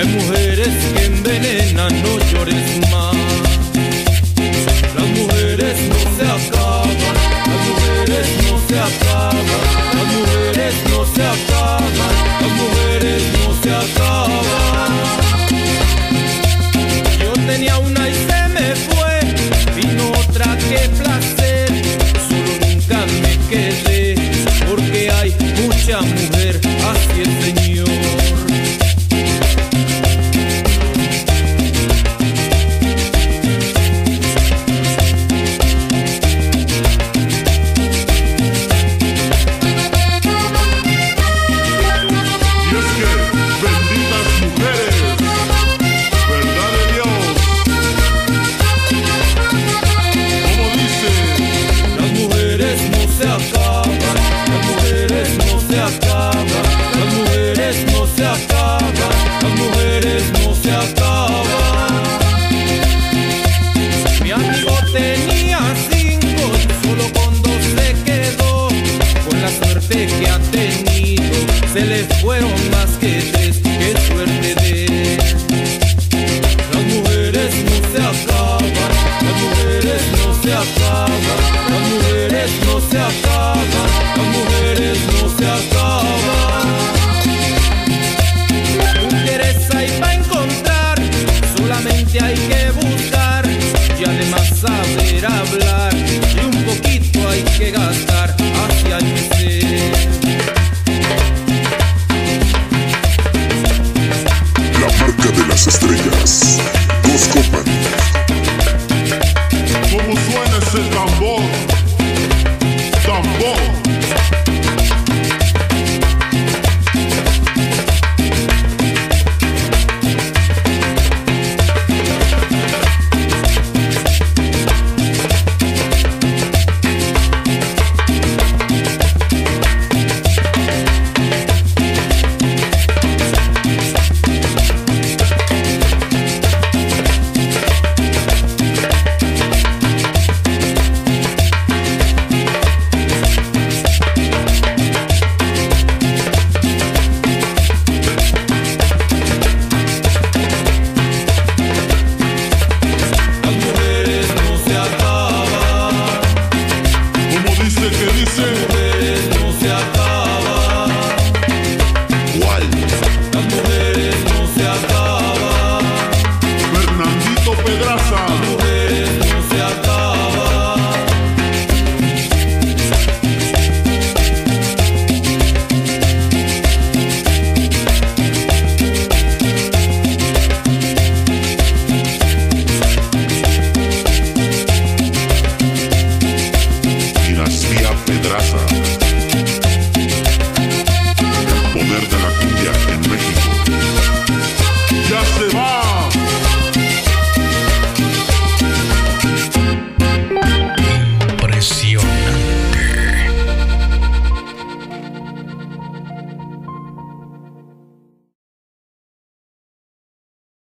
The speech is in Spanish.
mujeres que envenenan, no llores más. Las mujeres no se acaban, las mujeres no se acaban, las mujeres no se acaban, las mujeres no se acaban. Yo tenía una y se me fue, vino otra, qué placer. Solo nunca me quedé, porque hay mucha mujer, así el Señor. Mi amigo tenía 5 y solo con 2 se quedó. Con la suerte que ha tenido, se le fueron más que 3. ¡Qué suerte de él! Las mujeres no se acaban, las mujeres no se acaban, las mujeres no se acaban, las mujeres no se acaban. Mujeres hay para encontrar, solamente hay que buscar y además saber hablar, y un poquito hay que gastar, así hay que ser. La marca de las estrellas, Dos Company. ¿Cómo suena ese tambor? Tambor. Pedraza.